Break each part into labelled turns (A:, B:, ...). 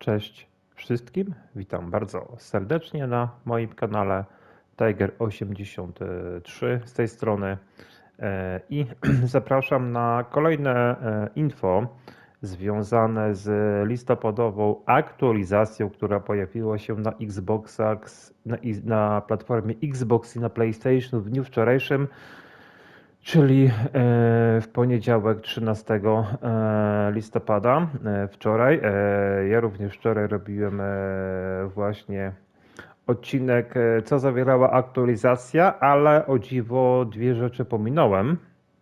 A: Cześć wszystkim, witam bardzo serdecznie na moim kanale Tiger83 z tej strony i zapraszam na kolejne info związane z listopadową aktualizacją, która pojawiła się na Xboxach, na platformie Xbox i na PlayStation w dniu wczorajszym, czyli w poniedziałek 13 listopada, wczoraj. Ja również wczoraj robiłem właśnie odcinek, co zawierała aktualizacja, ale o dziwo dwie rzeczy pominąłem,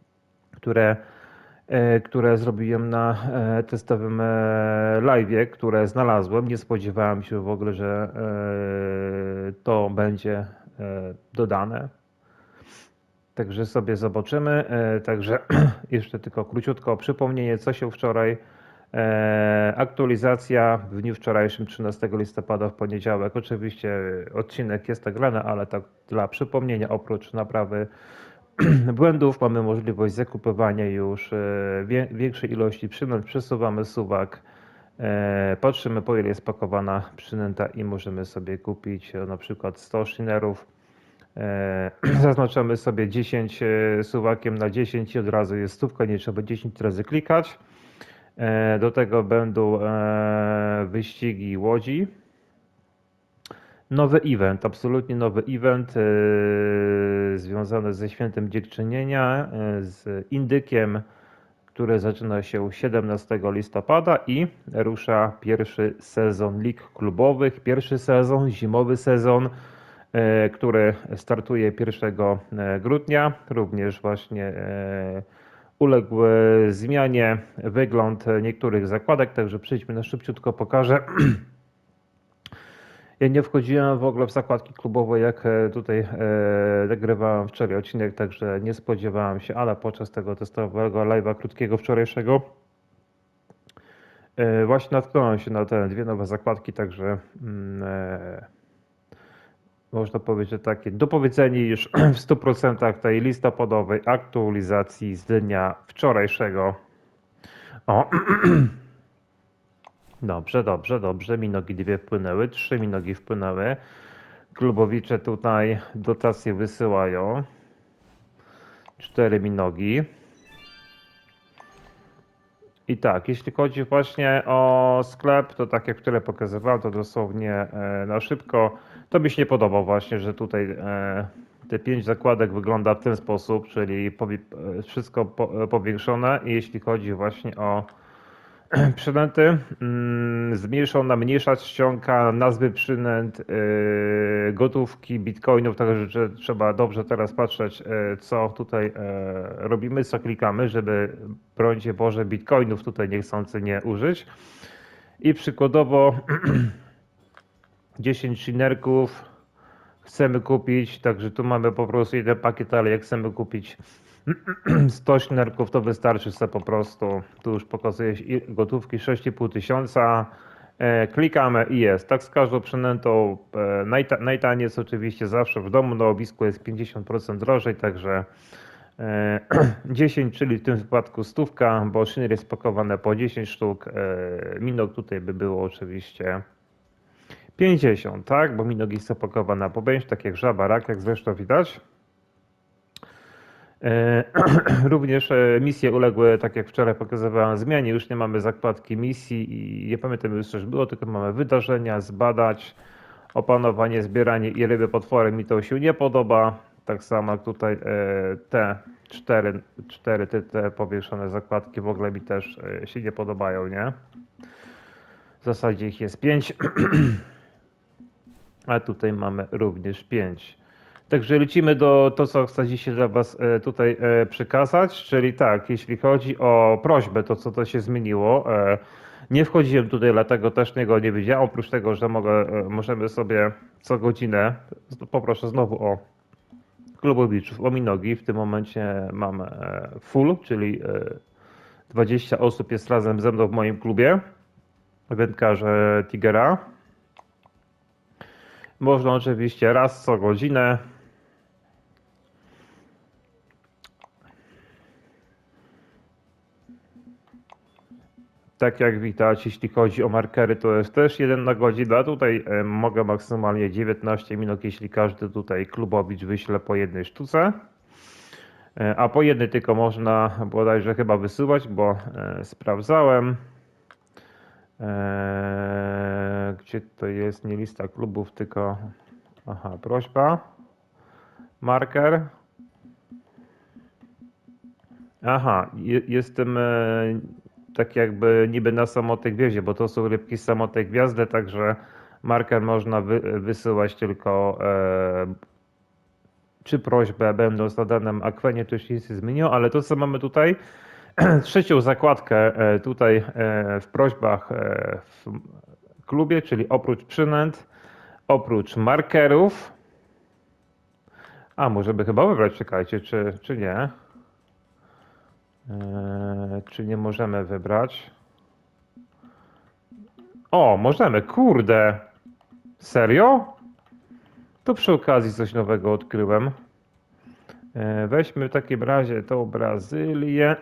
A: które zrobiłem na testowym live'ie, które znalazłem. Nie spodziewałem się w ogóle, że to będzie dodane. Także sobie zobaczymy. Także jeszcze tylko króciutko przypomnienie, co się wczoraj. Aktualizacja w dniu wczorajszym, 13 listopada, w poniedziałek. Oczywiście odcinek jest nagrany, ale tak dla przypomnienia, oprócz naprawy błędów mamy możliwość zakupywania już większej ilości przynęt. Przesuwamy suwak, patrzymy, po ile jest pakowana przynęta i możemy sobie kupić na przykład 100 shinerów. Zaznaczamy sobie 10 suwakiem na 10 i od razu jest stówka, nie trzeba 10 razy klikać. Do tego będą wyścigi łodzi. Nowy event, absolutnie nowy event związany ze świętem Dziękczynienia, z indykiem, który zaczyna się 17 listopada i rusza pierwszy sezon lig klubowych, pierwszy sezon, zimowy sezon, który startuje 1 grudnia. Również właśnie uległ zmianie wygląd niektórych zakładek, także przejdźmy na szybciutko, pokażę. Ja nie wchodziłem w ogóle w zakładki klubowe, jak tutaj nagrywałem wczoraj odcinek, także nie spodziewałem się, ale podczas tego testowego live'a krótkiego wczorajszego właśnie natknąłem się na te dwie nowe zakładki, także można powiedzieć takie dopowiedzenie już w 100% tej listopadowej aktualizacji z dnia wczorajszego. O. Dobrze, dobrze, dobrze. Minogi dwie wpłynęły, 3 minogi wpłynęły. Klubowicze tutaj dotacje wysyłają. 4 minogi. I tak, jeśli chodzi właśnie o sklep, to tak jak wczoraj pokazywałem, to dosłownie na szybko. To mi się nie podoba właśnie, że tutaj te 5 zakładek wygląda w ten sposób, czyli wszystko powiększone. I jeśli chodzi właśnie o przynęty, zmniejszona, mniejsza czcionka, nazwy przynęt, gotówki, bitcoinów, także trzeba dobrze teraz patrzeć, co tutaj robimy, co klikamy, żeby brońcie Boże bitcoinów tutaj niechcący nie użyć. I przykładowo 10 shinerków chcemy kupić, także tu mamy po prostu jeden pakiet, ale jak chcemy kupić 100 shinerków, to wystarczy sobie po prostu, tu już pokazuje gotówki 6,5 tysiąca, klikamy i jest. Tak z każdą przynętą, najtaniej jest oczywiście zawsze w domu, na obisku jest 50% drożej, także 10, czyli w tym wypadku stówka, bo shiner jest pakowane po 10 sztuk, minog tutaj by było oczywiście 50, tak, bo minog jest zapakowana po 5, tak jak żaba, rak, jak zresztą widać. Również misje uległy, tak jak wczoraj pokazywałem, zmianie. Już nie mamy zakładki misji i nie pamiętam już, coś było, tylko mamy wydarzenia, zbadać, opanowanie, zbieranie i ryby, potwory. Mi to się nie podoba. Tak samo jak tutaj te cztery te powieszone zakładki w ogóle mi też się nie podobają, nie? W zasadzie ich jest 5, a tutaj mamy również 5. Także lecimy do to, co chcę dzisiaj dla Was tutaj przekazać, czyli tak, jeśli chodzi o prośbę, to co to się zmieniło. Nie wchodziłem tutaj, dlatego też niego nie widziałem, oprócz tego, że możemy sobie co godzinę, poproszę znowu o klubowiczów, o minogi. W tym momencie mam full, czyli 20 osób jest razem ze mną w moim klubie, wędkarze Tigera. Można oczywiście raz co godzinę Tak jak widać, jeśli chodzi o markery, to jest też 1 godzina. Tutaj mogę maksymalnie 19 minut, jeśli każdy tutaj klubowicz wyśle po jednej sztuce. A po jednej tylko można bodajże chyba wysyłać, bo sprawdzałem. Gdzie to jest? Nie lista klubów, tylko aha, prośba. Marker. Aha, jestem tak jakby niby na samotnej gwieździe, bo to są rybki z samotnej gwiazdy, także marker można wysyłać tylko czy prośbę będąc na danym akwenie, to już nic nie zmieniło, ale to co mamy tutaj, trzecią zakładkę tutaj w prośbach w klubie, czyli oprócz przynęt, oprócz markerów, a może by chyba wybrać, czekajcie, czy nie? Czy nie możemy wybrać? O, możemy, kurde. Serio? To przy okazji coś nowego odkryłem. Weźmy w takim razie tą Brazylię.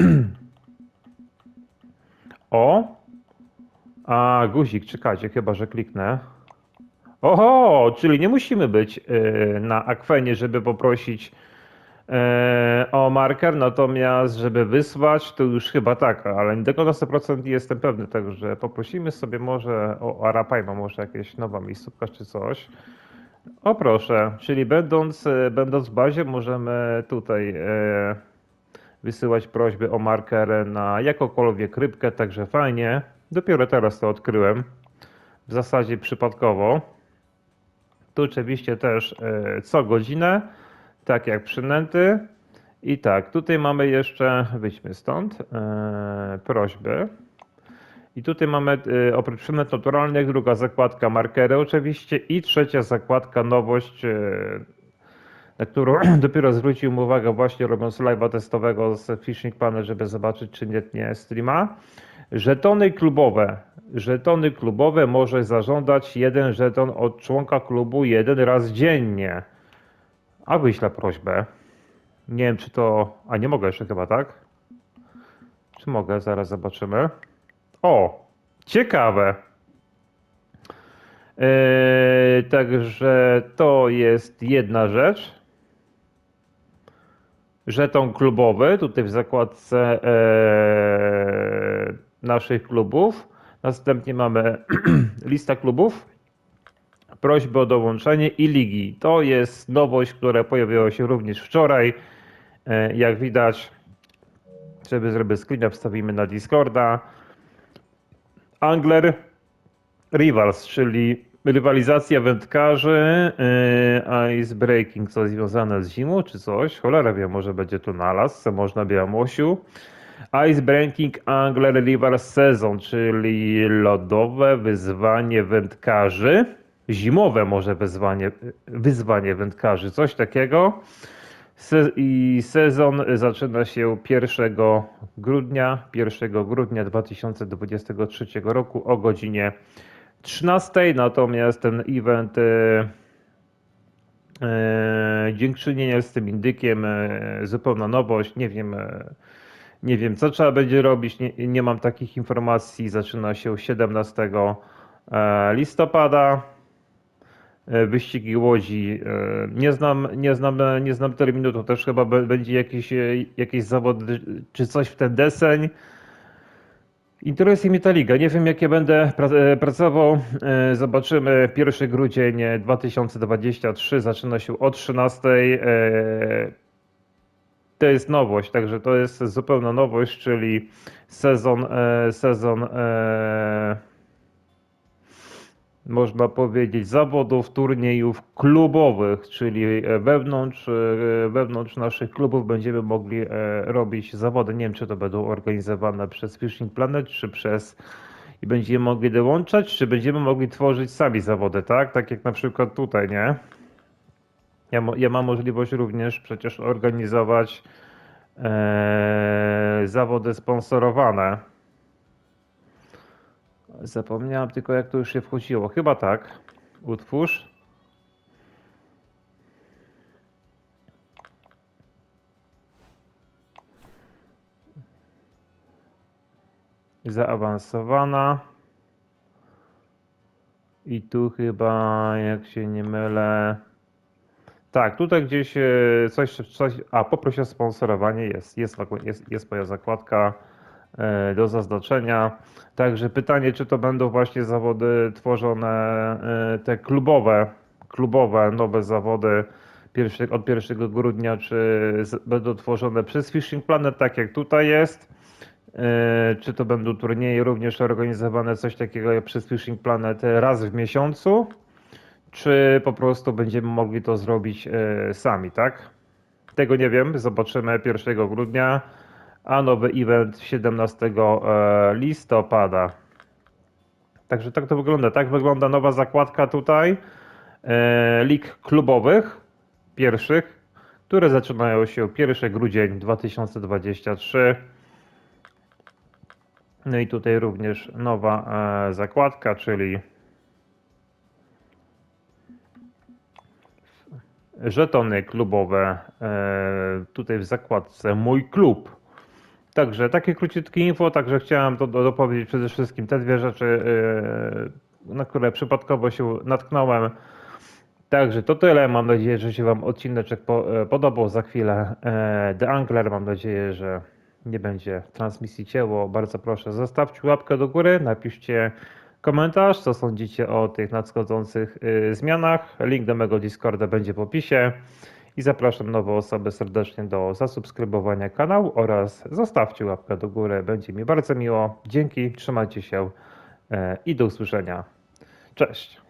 A: O! A, guzik, czekajcie, chyba że kliknę. Oho, czyli nie musimy być na akwenie, żeby poprosić o marker, natomiast żeby wysłać, to już chyba tak, ale nie tylko na 100% jestem pewny, także poprosimy sobie może o Arapaima, może jakieś nowa miejscówka czy coś. O proszę, czyli będąc w bazie możemy tutaj wysyłać prośby o marker na jakąkolwiek rybkę, także fajnie. Dopiero teraz to odkryłem, w zasadzie przypadkowo. Tu oczywiście też co godzinę, tak jak przynęty. I tak, tutaj mamy jeszcze, wyjdźmy stąd, prośby. I tutaj mamy oprócz przynęt naturalnych, druga zakładka markery oczywiście i trzecia zakładka nowość, na którą dopiero zwróciłem uwagę właśnie robiąc live'a testowego z Fishing Planet, żeby zobaczyć czy nie tnie streama. Żetony klubowe. Żetony klubowe może zażądać jeden żeton od członka klubu jeden raz dziennie. A wyślę prośbę. Nie wiem czy to... A nie mogę jeszcze chyba, tak? Czy mogę? Zaraz zobaczymy. O! Ciekawe. Także to jest jedna rzecz. Żeton klubowy, tutaj w zakładce naszych klubów. Następnie mamy lista klubów, prośby o dołączenie i ligi. To jest nowość, która pojawiła się również wczoraj. Jak widać, żeby zrobić screena, wstawimy na Discorda. Angler Rivals, czyli rywalizacja wędkarzy, ice breaking, co związane z zimą czy coś. Cholera wie, może będzie tu nalas, co można Białamosiu. Ice breaking Angler Rivals Season, czyli lodowe wyzwanie wędkarzy. Zimowe może wyzwanie wędkarzy, coś takiego. I sezon zaczyna się 1 grudnia 2023 roku o godzinie 13. Natomiast ten event dziękczynienia z tym indykiem, zupełna nowość. Nie wiem co trzeba będzie robić, nie mam takich informacji. Zaczyna się 17 listopada. Wyścigi łodzi. Nie znam terminu, to też chyba będzie jakieś zawody czy coś w ten deseń. Interesuje mnie ta liga. Nie wiem, jak ja będę pracował. Zobaczymy. 1 grudzień 2023 zaczyna się o 13. To jest nowość, także to jest zupełna nowość, czyli sezon można powiedzieć zawodów, turniejów klubowych, czyli wewnątrz naszych klubów będziemy mogli robić zawody. Nie wiem, czy to będą organizowane przez Fishing Planet, czy i będziemy mogli dołączać, czy będziemy mogli tworzyć sami zawody, tak? Tak jak na przykład tutaj, nie? Ja mam możliwość również przecież organizować zawody sponsorowane. Zapomniałem tylko jak to już się wchodziło. Chyba tak. Utwórz. zaawansowana. I tu chyba, jak się nie mylę, tak, tutaj gdzieś coś, poproś o sponsorowanie, jest moja zakładka do zaznaczenia. Także pytanie, czy to będą właśnie zawody tworzone, te klubowe nowe zawody od 1 grudnia, czy będą tworzone przez Fishing Planet, tak jak tutaj jest, czy to będą turnieje również organizowane, coś takiego jak przez Fishing Planet raz w miesiącu, czy po prostu będziemy mogli to zrobić sami, tak? Tego nie wiem, zobaczymy 1 grudnia, a nowy event 17 listopada. Także tak to wygląda. Tak wygląda nowa zakładka tutaj lig klubowych pierwszych, które zaczynają się 1 grudzień 2023. No i tutaj również nowa zakładka, czyli żetony klubowe tutaj w zakładce Mój Klub. Także takie króciutkie info, także chciałem to dopowiedzieć przede wszystkim te dwie rzeczy, na które przypadkowo się natknąłem. Także to tyle, mam nadzieję, że się Wam odcineczek podobał. Za chwilę The Angler, mam nadzieję, że nie będzie transmisji cięło. Bardzo proszę, zostawcie łapkę do góry, napiszcie komentarz, co sądzicie o tych nadchodzących zmianach. Link do mego Discorda będzie w opisie i zapraszam nowe osoby serdecznie do zasubskrybowania kanału oraz zostawcie łapkę do góry, będzie mi bardzo miło. Dzięki, trzymajcie się i do usłyszenia. Cześć!